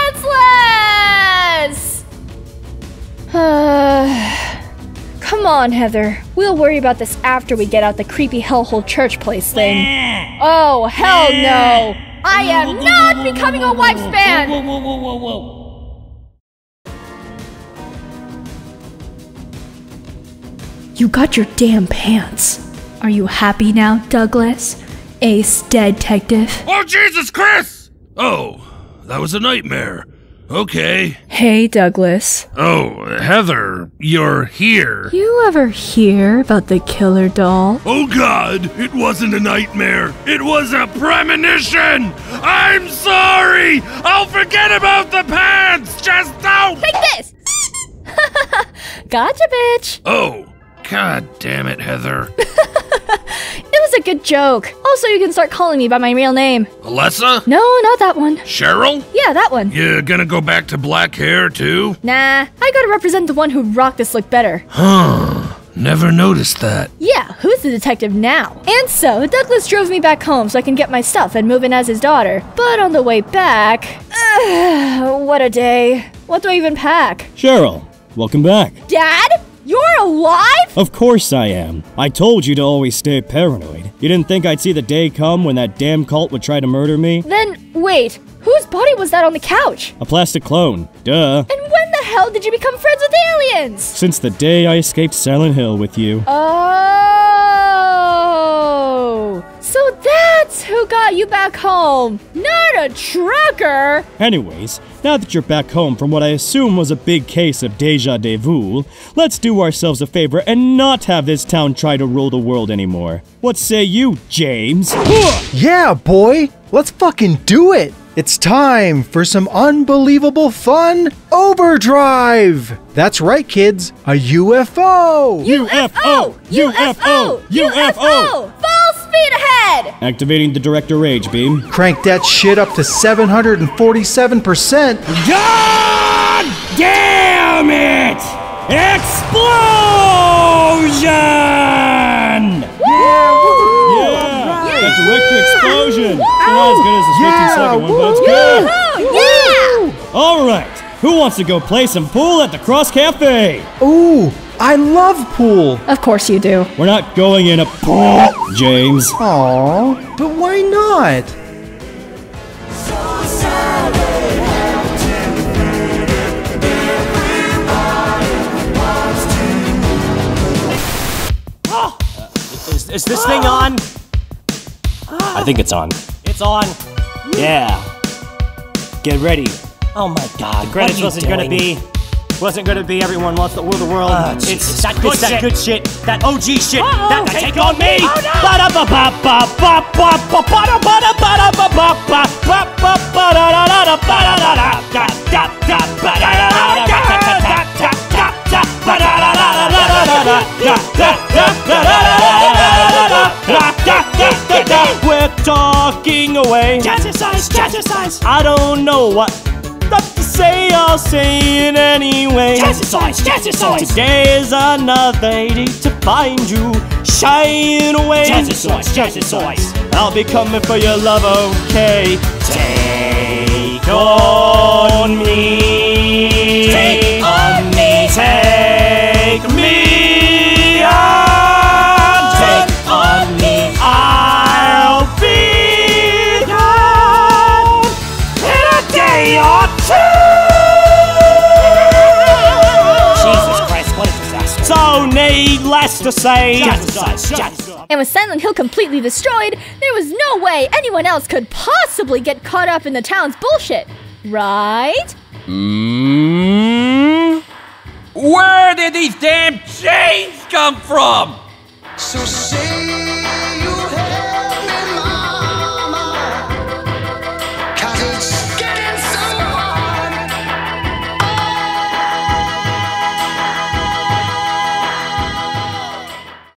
Pantsless! Uh, come on, Heather. We'll worry about this after we get out the creepy hellhole church place thing. Oh, hell no! I am not becoming a wipes fan! Whoa, whoa, whoa, whoa, whoa. You got your damn pants. Are you happy now, Douglas? Ace Detective. Oh, Jesus, Chris! Oh, that was a nightmare. Okay. Hey, Douglas. Oh, Heather, you're here. You ever hear about the killer doll? Oh God, it wasn't a nightmare. It was a premonition. I'm sorry. I'll forget about the pants. Just don't. Take this. Gotcha, bitch. Oh, God damn it, Heather. It was a good joke. Also, you can start calling me by my real name. Alessa? No, not that one. Cheryl? Yeah, that one. You gonna go back to black hair, too? Nah, I gotta represent the one who rocked this look better. Huh. Never noticed that. Yeah, who's the detective now? And so, Douglas drove me back home so I can get my stuff and move in as his daughter. But on the way back... Uh, what a day. What do I even pack? Cheryl, welcome back. Dad? You're alive? Of course I am. I told you to always stay paranoid. You didn't think I'd see the day come when that damn cult would try to murder me? Then, wait, whose body was that on the couch? A plastic clone. Duh. And when the hell did you become friends with aliens? Since the day I escaped Silent Hill with you. Oh, so that's who got you back home. Not a trucker. Anyways, now that you're back home from what I assume was a big case of deja vu, let's do ourselves a favor and not have this town try to rule the world anymore. What say you, James? Yeah, boy! Let's fucking do it! It's time for some unbelievable fun overdrive! That's right, kids, a U F O! U F O! U F O! U F O! Full speed ahead! Activating the director rage beam. Crank that shit up to seven hundred forty-seven percent. God damn it! Explosion! Yeah! Woo! Yeah! Right. That director explosion! Not as good as the fifty second one, but it's good! Yeah! Alright, who wants to go play some pool at the Cross Cafe? Ooh, I love pool! Of course you do. We're not going in a pool, James. Aww, but why not? Oh, is, is this thing on? I think it's on. It's on. Yeah. Get ready. Oh my God! The credits wasn't gonna be. Wasn't gonna be everyone wants to rule the world. Uh, it's it's that good, that good shit. That O G shit. Uh-oh. That take, take on me. We're talking away. Jazzercise, jazzercise. I don't know what to say, I'll say it anyway. Jazzercise, jazzercise. Today is another day to find you shine away. Jazzercise, jazzercise. I'll be coming for your love, okay? Take on me. Take on me. Take me on. Take on me. I'll be gone in a day or two. Jesus Christ, what a disaster. So needless to say, jazzercise, jazzercise. And with Silent Hill completely destroyed, there was no way anyone else could possibly get caught up in the town's bullshit. Right? Mm, where did these damn chains come from? So